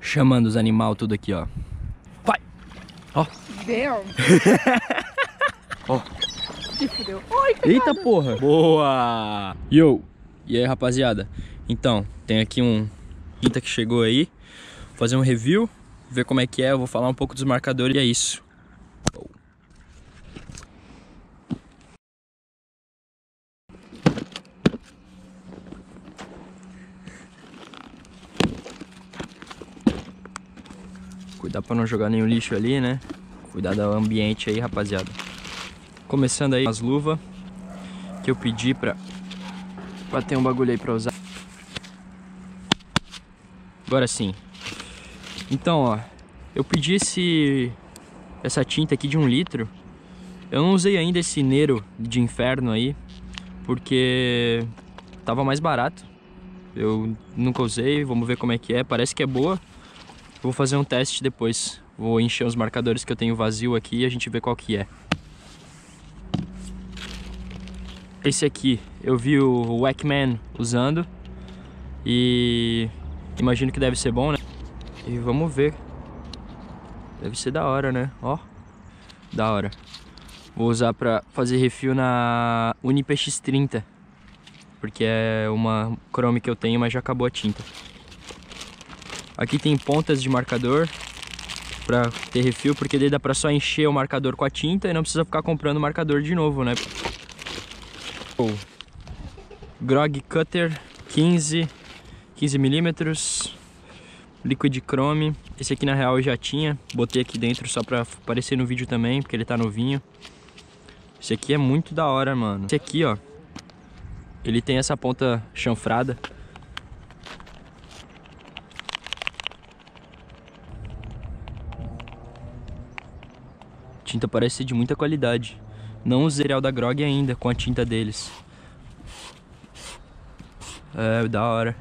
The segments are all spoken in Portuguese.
Chamando os animais tudo aqui, ó. Vai! Ó. Damn. Ó. Se fudeu. Ai, Eita porra! Boa! Yo! E aí, rapaziada? Então, tem aqui um quinta que chegou aí. Vou fazer um review, ver como é que é. Eu vou falar um pouco dos marcadores e é isso. Cuidar pra não jogar nenhum lixo ali, né? Cuidar do ambiente aí, rapaziada. Começando aí as luvas que eu pedi pra ter um bagulho aí pra usar. Agora sim. Então, ó, eu pedi essa tinta aqui de 1 litro. Eu não usei ainda esse Nero de inferno aí, porque tava mais barato. Eu nunca usei, vamos ver como é que é. Parece que é boa. Vou fazer um teste depois. Vou encher os marcadores que eu tenho vazio aqui e a gente vê qual que é. Esse aqui eu vi o Wackman usando e imagino que deve ser bom, né? E vamos ver. Deve ser da hora, né? Ó, da hora. Vou usar pra fazer refil na UniPX30, porque é uma Chrome que eu tenho, mas já acabou a tinta. Aqui tem pontas de marcador pra ter refil, porque daí dá pra só encher o marcador com a tinta e não precisa ficar comprando marcador de novo, né? Grog Cutter 15mm, Liquid Chrome. Esse aqui na real eu já tinha, botei aqui dentro só pra aparecer no vídeo também, porque ele tá novinho. Esse aqui é muito da hora, mano. Esse aqui, ó, ele tem essa ponta chanfrada. A tinta parece ser de muita qualidade. Não usei o cereal da Grog ainda com a tinta deles. É, da hora.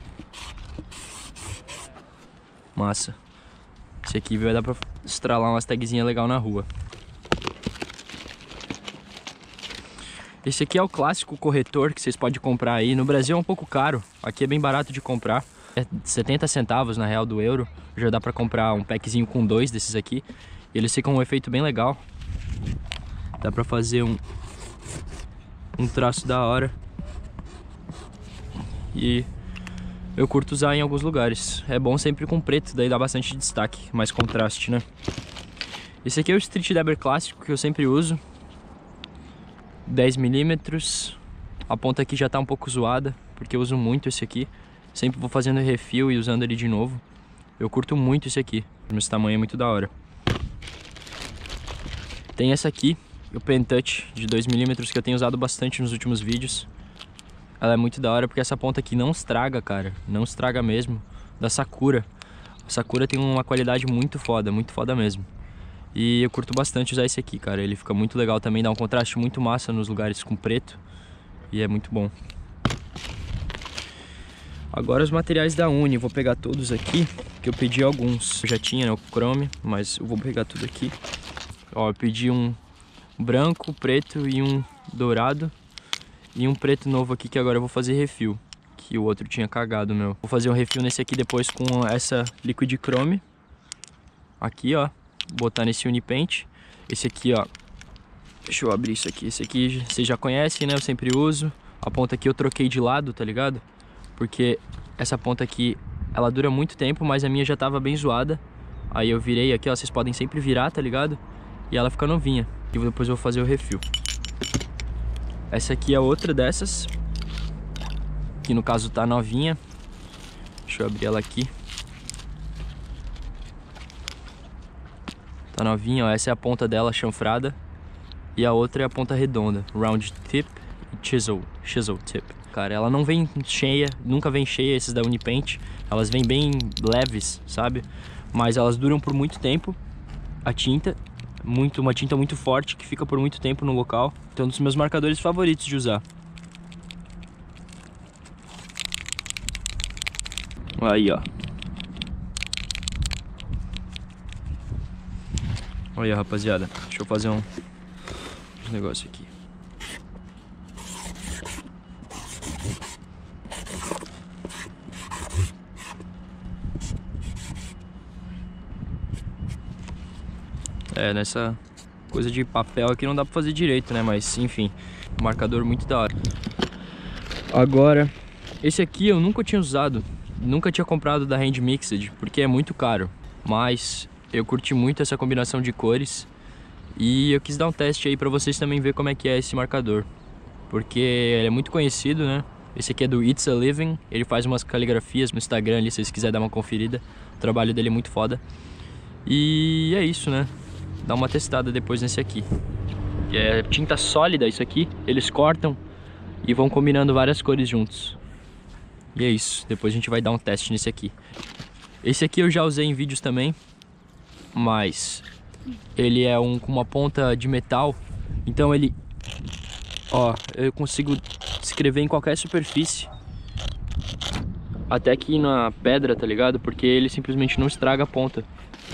Massa. Esse aqui vai dar pra estralar umas tagzinhas legal na rua. Esse aqui é o clássico corretor que vocês podem comprar aí. No Brasil é um pouco caro. Aqui é bem barato de comprar. É 70 centavos na real do euro. Já dá pra comprar um packzinho com 2 desses aqui. E eles ficam um efeito bem legal. Dá pra fazer um traço da hora. E eu curto usar em alguns lugares. É bom sempre com preto, daí dá bastante destaque, mais contraste, né? Esse aqui é o Street Dabber clássico que eu sempre uso. 10mm. A ponta aqui já tá um pouco zoada, porque eu uso muito esse aqui. Sempre vou fazendo refil e usando ele de novo. Eu curto muito esse aqui. Esse tamanho é muito da hora. Tem essa aqui, o Pen Touch de 2mm, que eu tenho usado bastante nos últimos vídeos. Ela é muito da hora porque essa ponta aqui não estraga, cara. Não estraga mesmo. Da Sakura. A Sakura tem uma qualidade muito foda mesmo. E eu curto bastante usar esse aqui, cara. Ele fica muito legal também, dá um contraste muito massa nos lugares com preto. E é muito bom. Agora os materiais da Uni, vou pegar todos aqui, que eu pedi alguns. Eu já tinha, né, o Chrome, mas eu vou pegar tudo aqui. Ó, eu pedi um branco, preto e um dourado. E um preto novo aqui que agora eu vou fazer refil, que o outro tinha cagado, meu. Vou fazer um refil nesse aqui depois com essa Liquid Chrome. Aqui, ó. Botar nesse Unipaint. Esse aqui, ó. Deixa eu abrir isso aqui. Esse aqui vocês já conhecem, né? Eu sempre uso. A ponta aqui eu troquei de lado, tá ligado? Porque essa ponta aqui, ela dura muito tempo, mas a minha já tava bem zoada. Aí eu virei aqui, ó. Vocês podem sempre virar, tá ligado? E ela fica novinha. E depois eu vou fazer o refil. Essa aqui é outra dessas, que no caso tá novinha. Deixa eu abrir ela aqui. Tá novinha, ó. Essa é a ponta dela chanfrada. E a outra é a ponta redonda, round tip e chisel tip. Cara, ela não vem cheia, nunca vem cheia esses da Unipaint. Elas vêm bem leves, sabe? Mas elas duram por muito tempo. A tinta, uma tinta muito forte que fica por muito tempo no local. Então é um dos meus marcadores favoritos de usar. Aí, ó. Olha, rapaziada. Deixa eu fazer um negócio aqui. É, nessa coisa de papel aqui não dá pra fazer direito, né? Mas, enfim, marcador muito da hora. Agora, esse aqui eu nunca tinha usado. Nunca tinha comprado da Hand Mixed, porque é muito caro. Mas eu curti muito essa combinação de cores. E eu quis dar um teste aí pra vocês também ver como é que é esse marcador. Porque ele é muito conhecido, né? Esse aqui é do It's a Living. Ele faz umas caligrafias no Instagram ali, se vocês quiserem dar uma conferida. O trabalho dele é muito foda. E é isso, né? Dá uma testada depois nesse aqui. É tinta sólida isso aqui. Eles cortam e vão combinando várias cores juntos. E é isso. Depois a gente vai dar um teste nesse aqui. Esse aqui eu já usei em vídeos também. Mas ele é com uma ponta de metal. Então ele... Ó, eu consigo escrever em qualquer superfície. Até aqui na pedra, tá ligado? Porque ele simplesmente não estraga a ponta.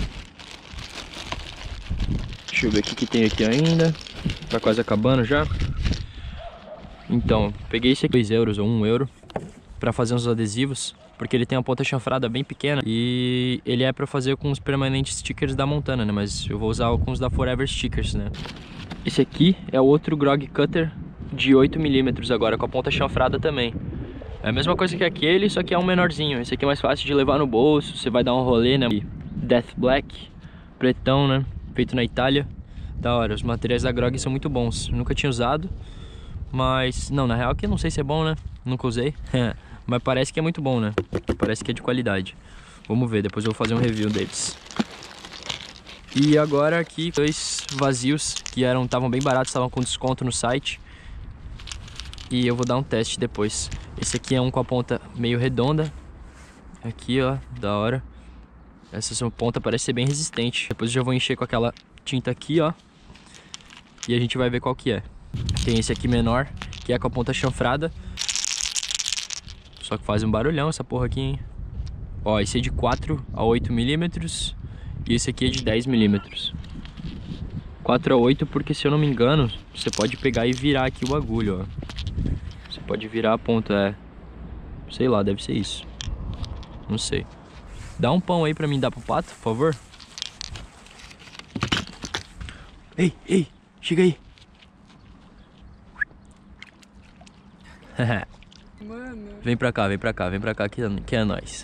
Deixa eu ver o que tem aqui ainda. Tá quase acabando já. Então, peguei esse aqui, 2 euros ou 1 euro, pra fazer uns adesivos. Porque ele tem uma ponta chanfrada bem pequena. E ele é pra fazer com os permanentes stickers da Montana, né? Mas eu vou usar com os da Forever Stickers, né? Esse aqui é o outro Grog Cutter de 8mm agora, com a ponta chanfrada também. É a mesma coisa que aquele, só que é um menorzinho. Esse aqui é mais fácil de levar no bolso. Você vai dar um rolê, né? Death Black, pretão, né? Feito na Itália. Da hora, os materiais da Grog são muito bons. Nunca tinha usado, mas... Não, na real que eu não sei se é bom, né? Nunca usei. Mas parece que é muito bom, né? Parece que é de qualidade. Vamos ver, depois eu vou fazer um review deles. E agora aqui, 2 vazios que estavam bem baratos, estavam com desconto no site. E eu vou dar um teste depois. Esse aqui é um com a ponta meio redonda. Aqui, ó, da hora. Essa ponta parece ser bem resistente. Depois eu já vou encher com aquela tinta aqui, ó. E a gente vai ver qual que é. Tem esse aqui menor, que é com a ponta chanfrada. Só que faz um barulhão essa porra aqui, hein? Ó, esse é de 4 a 8mm. E esse aqui é de 10mm. 4 a 8 porque, se eu não me engano, você pode pegar e virar aqui o bagulho, ó. Você pode virar a ponta, sei lá, deve ser isso. Não sei. Dá um pão aí pra mim dar pro pato, por favor. Ei, chega aí. Mano. Vem pra cá que é nóis.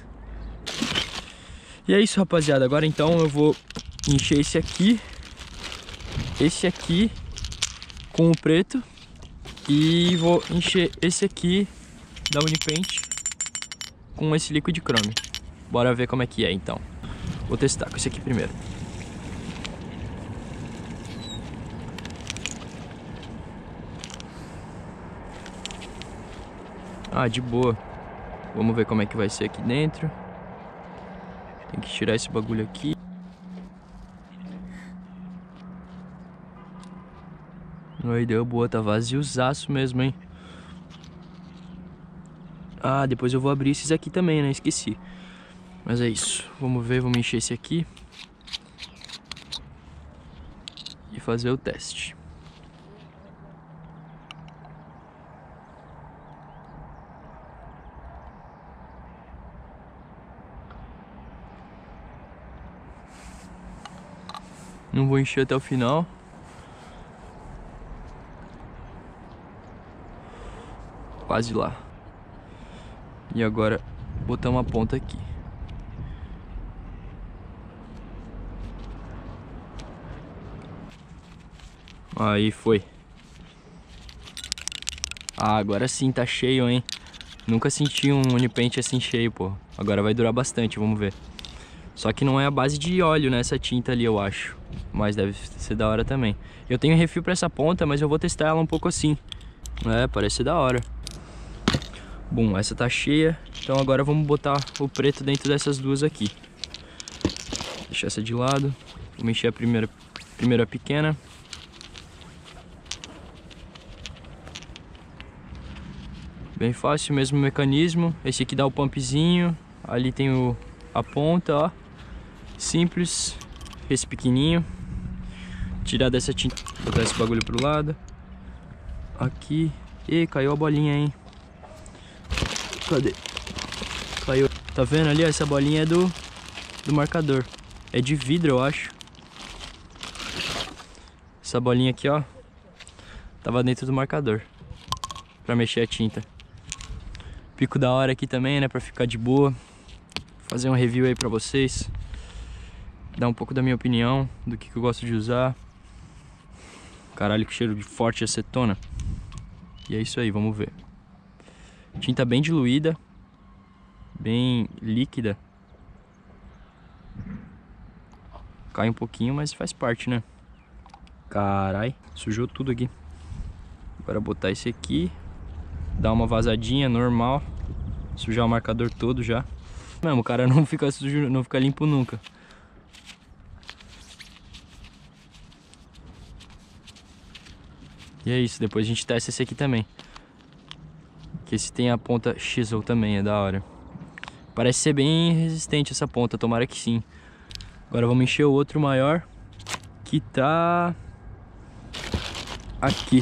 E é isso, rapaziada. Agora então eu vou encher esse aqui com o preto. E vou encher esse aqui da Unipaint com esse Liquid Chrome. Bora ver como é que é então. Vou testar com esse aqui primeiro. Ah, de boa. Vamos ver como é que vai ser aqui dentro. Tem que tirar esse bagulho aqui. Aí deu boa, tá vaziozaço mesmo, hein? Ah, depois eu vou abrir esses aqui também, né? Esqueci. Mas é isso. Vamos ver, vamos encher esse aqui. E fazer o teste. Não vou encher até o final. Quase lá. E agora botar uma ponta aqui. Aí foi. Ah, agora sim tá cheio, hein? Nunca senti um Unipaint assim cheio, pô. Agora vai durar bastante, vamos ver. Só que não é a base de óleo, né? Essa tinta ali, eu acho. Mas deve ser da hora também. Eu tenho refil pra essa ponta, mas eu vou testar ela um pouco assim. É, parece ser da hora. Bom, essa tá cheia. Então agora vamos botar o preto dentro dessas duas aqui. Deixar essa de lado. Vou encher a primeira pequena. Bem fácil, mesmo mecanismo. Esse aqui dá o pumpzinho. Ali tem a ponta, ó. Simples. Esse pequenininho. Tirar dessa tinta. Botar esse bagulho pro lado. Aqui. Ih, caiu a bolinha, hein? Cadê? Caiu. Tá vendo ali? Essa bolinha é do marcador. É de vidro, eu acho. Essa bolinha aqui, ó, tava dentro do marcador pra mexer a tinta. Pico da hora aqui também, né, pra ficar de boa. Fazer um review aí pra vocês. Dar um pouco da minha opinião, do que eu gosto de usar. Caralho, que cheiro de forte acetona. E é isso aí, vamos ver. Tinta bem diluída, bem líquida. Cai um pouquinho, mas faz parte, né? Carai, sujou tudo aqui. Agora botar esse aqui, dar uma vazadinha normal, sujar o marcador todo já. Mesmo, o cara não fica sujo, não fica limpo nunca. E é isso, depois a gente testa esse aqui também. Que esse tem a ponta chisel também, é da hora. Parece ser bem resistente essa ponta, tomara que sim. Agora vamos encher o outro maior, que tá aqui.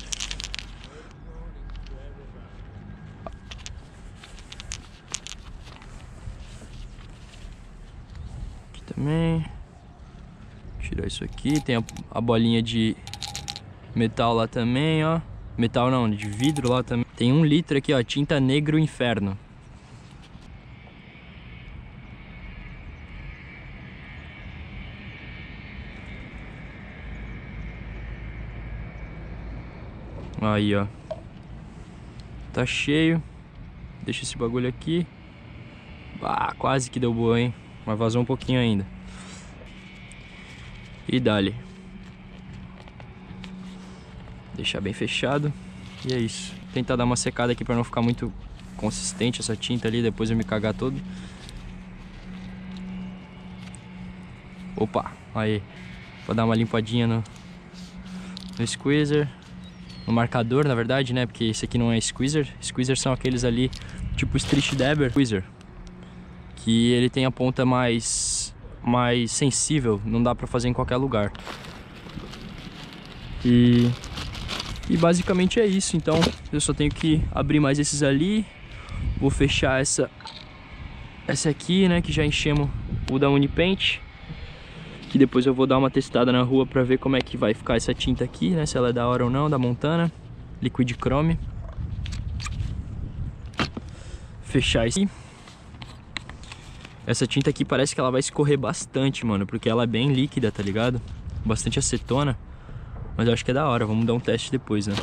Aqui também. Tirar isso aqui, tem a bolinha de metal lá também, ó. Metal não, de vidro lá também. Tem 1 litro aqui, ó, tinta negro inferno. Aí, ó. Tá cheio. Deixa esse bagulho aqui. Ah, quase que deu boa, hein? Mas vazou um pouquinho ainda. E dali. Deixar bem fechado. E é isso. Tentar dar uma secada aqui pra não ficar muito consistente essa tinta ali, depois eu me cagar todo. Opa, aí. Vou dar uma limpadinha no squeezer. No marcador, na verdade, né? Porque esse aqui não é squeezer. Squeezer são aqueles ali, tipo Street Dabber Squeezer. Que ele tem a ponta mais sensível. Não dá pra fazer em qualquer lugar. E basicamente é isso. Então eu só tenho que abrir mais esses ali. Vou fechar essa aqui, né, que já enchemos o da Unipaint. Que depois eu vou dar uma testada na rua pra ver como é que vai ficar essa tinta aqui, né, se ela é da hora ou não, da Montana Liquid Chrome. Fechar isso aqui. Essa tinta aqui parece que ela vai escorrer bastante, mano, porque ela é bem líquida, tá ligado? Bastante acetona. Mas eu acho que é da hora, vamos dar um teste depois, né?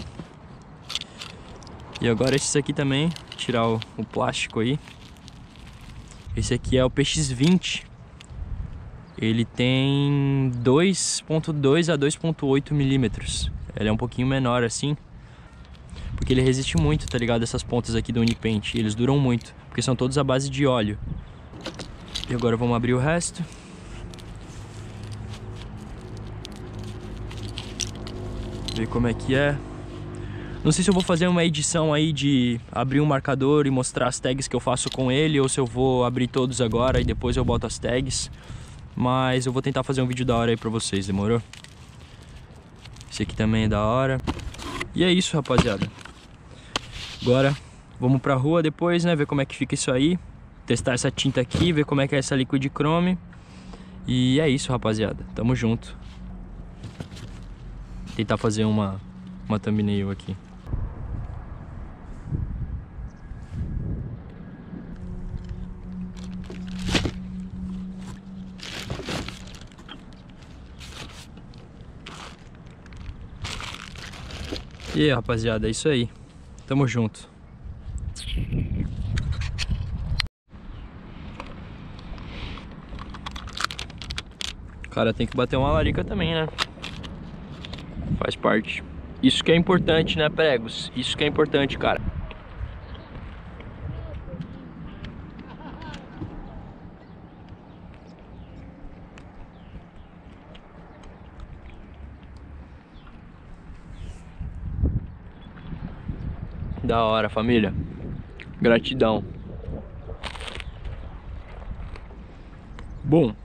E agora esses aqui também, tirar o plástico aí. Esse aqui é o PX20. Ele tem 2.2 a 2.8 milímetros. Ele é um pouquinho menor assim. Porque ele resiste muito, tá ligado? Essas pontas aqui do Unipaint, eles duram muito. Porque são todos à base de óleo. E agora vamos abrir o resto. Ver como é que é. Não sei se eu vou fazer uma edição aí de abrir um marcador e mostrar as tags que eu faço com ele, ou se eu vou abrir todos agora e depois eu boto as tags. Mas eu vou tentar fazer um vídeo da hora aí pra vocês, demorou? Esse aqui também é da hora. E é isso, rapaziada. Agora vamos pra rua depois, né, ver como é que fica isso aí. Testar essa tinta aqui, ver como é que é essa Liquid Chrome. E é isso, rapaziada, tamo junto. Tentar fazer uma thumbnail aqui. E aí, rapaziada, é isso aí. Tamo junto. Cara, tem que bater uma larica também, né? Faz parte. Isso que é importante, né, pregos? Isso que é importante, cara. Da hora, família. Gratidão. Bom.